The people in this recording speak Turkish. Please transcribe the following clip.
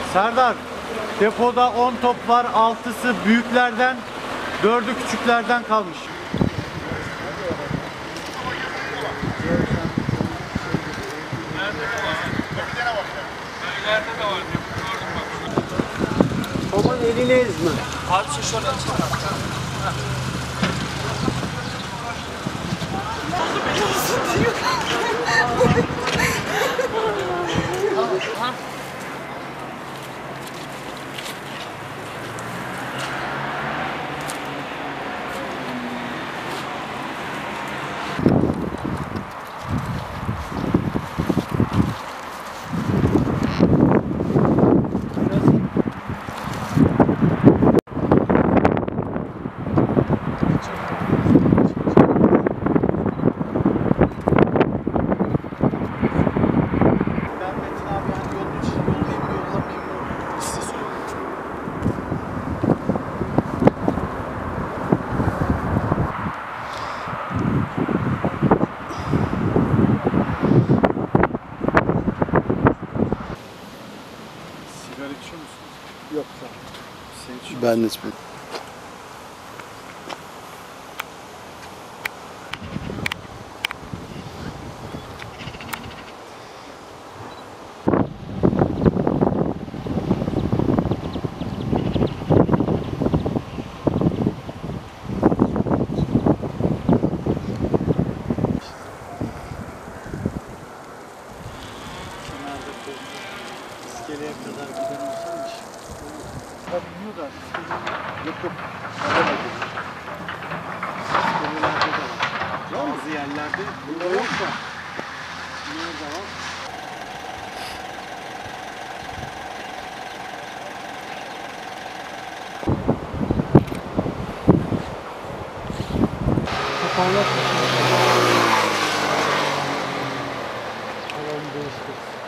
Serdar, depoda 10 top var. 6'sı büyüklerden, 4'ü küçüklerden kalmış. Aman eline ezme. Abi şu şuradan çıkar. Sigara içiyor musun? Yok Sen içiyor ben de içmedim. İskeleye kadar giden olsaymış. Biliyor da yok yok. Aramadım. İskelelerde de var. Bazı yerlerde burada yok da. Nerede var? Kapağına alan değiştir.